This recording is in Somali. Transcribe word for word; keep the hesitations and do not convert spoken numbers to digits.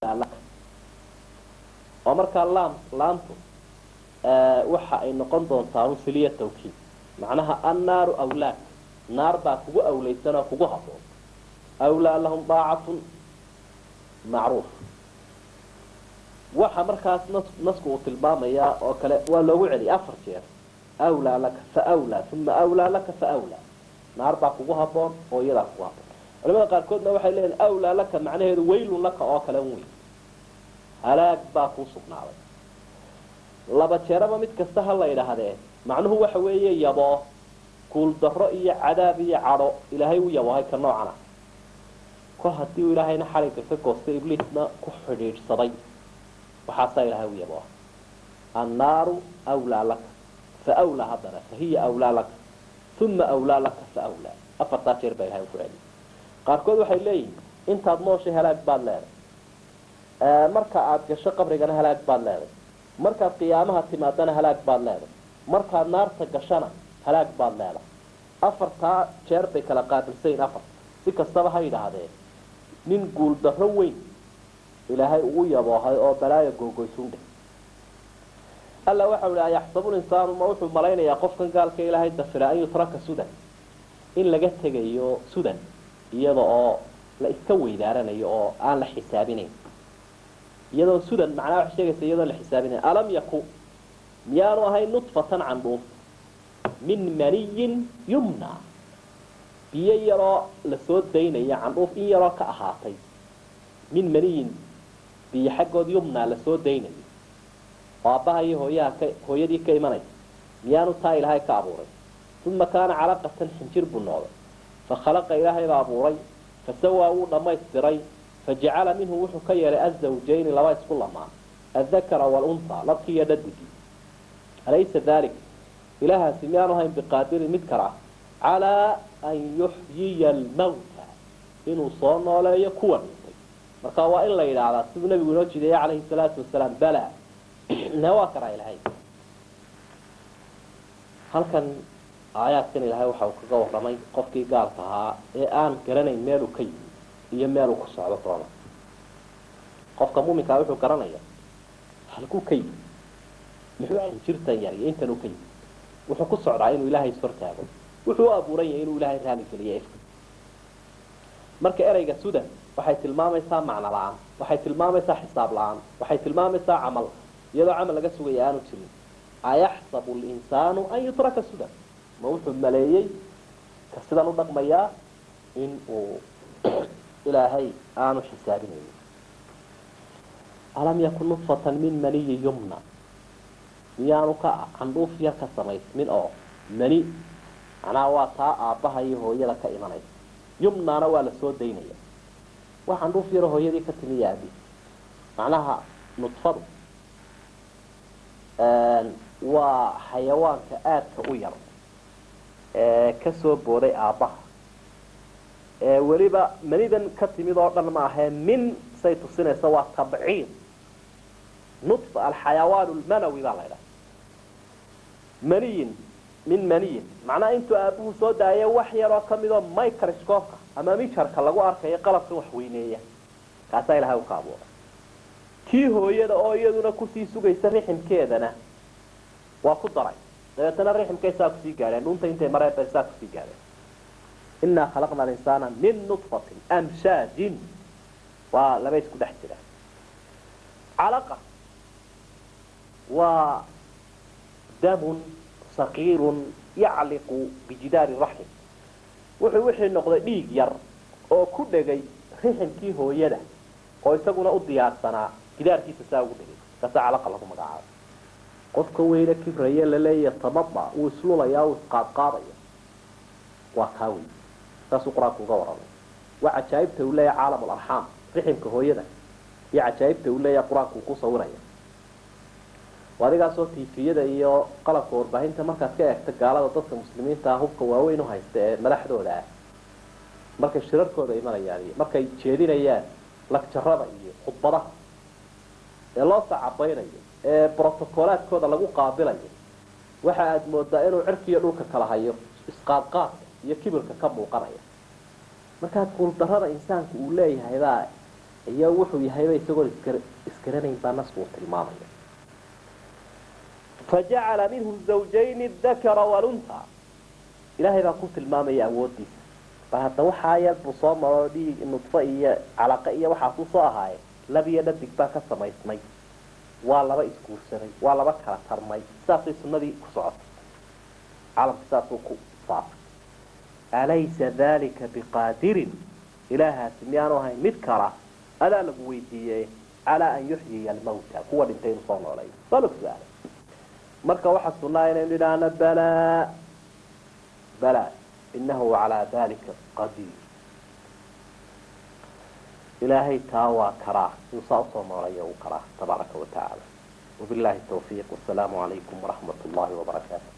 لك ومرك اللام لامته waxa ay noqon doontaa filiya tawkiid macnaha annaar awlaak naar baa kugu awleysana kugu haboon awla lahum da'atun ma'ruf waxa markaas nasku uu tilmaamaya oo kale waa loogu celi afar jeer awla laka fa awla thumma awla laka fa awla naar baa kugu haboon oo iyada kugu haboon culimada qaar koodna waxay leeyihiin awla laka macnaheedu weylun laka oo kale weey halaag baa ku sugnaaday laba jeeraba mid kasta hal la yiraahdee macnuhu waxa weeye yabo kuul darro iyo cadaab iyo caro ilaahay uu yabahay ka noocana ko hadii ilaahayna xariiqa ka goostay ibliisna ku xidhiidhsaday waxa sa ilaahay uu yabo annaaru awla lak fa awla hadana fa hiya awla lak thumma awla lak fa awla afarta jeer bay ilaahay ku celi qaarkood waxay leeyihiin intaad nooshay halaag baad leedahay marka aad gasho qabrigana halaag baad leedahay marka qiyaamaha timaadana halaag baad leedahay marka naarta gashana halaag baad leedahay afarta jeer bay kala qaabilseen afar si kastaba ha yiraahdeen nin guul darro weyn ilaahay ugu yaboohay oo balaayo googoysuunde alla waxa uu yaxsabu insaanu ma wuxuu malaynayaa qofkan gaalka ilaahay dafira ay traka sudan in laga tagayo sudan iyada oo la iska weydaaranayo oo aan la xisaabinayn iyadoo sudan macnaha wax sheegaysa iyadoo la xisaabinayn alam yaku miyaanu ahay nutfatan candhuuf min maniyin yumna biyo yaroo la soo daynaya candhuuf in yaroo ka ahaatay min maniyin biyo xaggood yumna la soo daynayo aabaha iyo hooyaha ka hooyadii ka imanay miyaanu taa ilaahay ka abuuray uma kaana calaqatan xinjir buu noqday fakhalaqa ilaahay baa abuuray fasawaa wuu dhammaystiray فجعل منه وحو كير الزوجين لوايس كل ما الذكر والأنثى لطكي يددكي أليس ذلك إلها سميانها بقادر مذكرة على أن يحيي الموتى إنه صنع لا يكون مركوا إلا إلى على سيدنا النبي ونوجه عليه الصلاة والسلام بلى نواكر إلهي هل كان آيات كان إلهي وحاوك قوة رمي قفكي قالتها الآن كرنين ميلو كي iyo meel uu ku socdo toona qofka muuminka ah wuxuu garanaya halku kay muxuu jirtan yar inta uu kay wuxuu ku socdaa inuu ilaahay sortaago wuxuu abuuray inuu ilaahay raali geliyo marka erayga sudan waxay tilmaamaysaa macna la'aan waxay tilmaamaysaa xisaab la'aan waxay tilmaamaysaa amal iyadoo amal laga sugay aanu jirin ayahsabu al-insanu an yutraka sudan ma wuxuu maleeyay ka sidan u dhaqmaya in uu إلهي آنو حسابين ألم يكن نطفة من مني يمنى ميانو كا عندوف يركا سميت من أو مني أنا واتا آبها يهو يلك إيماني يمنى نوالا سود دينية وعندوف يرهو يديك تميابي معناها نطفة آن وحيوان كآت كأوير آه كسو بوري آبها waliba manidan ka timid oo dhan ma aha min saytu sinaysa waa tabciid nutfa alxayawaan almanawi baa layidhaha maniyin min maniyin macnaha intuu aabuhu soo daaya wax yaroo ka midoo microscope-ka ama mijarka lagu arkayo qalabkan wax weyneeya kaasaa ilahay u ka abuuray kii hooyada oo iyaduna kusii sugaysa riximkeedana waa ku daray dabeetana riximkay saa kusii gaadheen dhunta intay mareen bay saa kusii gaadheen إنا خلقنا الإنسان من نطفة أمشاج ولبيس كده احترام علقة ودم صغير يعلق بجدار الرحم وحي وحي النقضة ديق ير أو كده جاي رحم كي هو يده أو يساقنا أضيار سنة جدار كي سساقو دي كسا علقة لكم مقعاد قد كويلة كيف ريال للي يتمضى ويسلو ليا ويسقاط قاضي وكاوي تاسو قراءة وقورة وعجائبته ولا عالم الأرحام رحمك هو يدا يا عجائبته ولا قراءة وقصة وريا وهذا صوت في يدا إياه قلق وربعين تمركز كأك تجعله ضد المسلمين تاهوب كواوين وهايست ملاح دولا مركز شرر كودا إيمان يعني مركز شيدين أيام لك جربة إيه خبرة الله صعب بينا إيه بروتوكولات كودا لقو قابلة إيه واحد مدائر عرفي يروك كلاهايو إسقاطات iyo kibirka ka muuqanaya marka kuul darada insaanku uu leeyahay baa iyo wuxuu yahay bay isagoo isgaranayn baa nasku uu tilmaamaya fajacala minhu zawjayn adakara walunha ilaahay baa ku tilmaamaya awoodiisa bal hadda waxaa yar buu soo maro dhiig nudfo iyo calaqa iyo waxaas u soo ahaaye lab iyo dhadig baa ka samaysmay waa laba isguursaday waa laba kala tarmay saasay sunnadii ku socotay calamka saasuu ku faafay alaysa dalika biqaadirin ilaahaasi miyaanu ahayn mid kala adaa lagu weydiiyey calaa an yuxyiya almawta kuwa dhintay inuu soo noolay baa lagu su-aalay marka waxaa sunnaa inaynu idhaahno balaa balaa inahu calaa dalika qadiir ilaahay taa waa karaa inuu saa usoo noolaya uu karaa tabaaraka wa tacaala wabillahi tawfiiq wasalaamu calaykum waraxmat ullahi wabarakaatu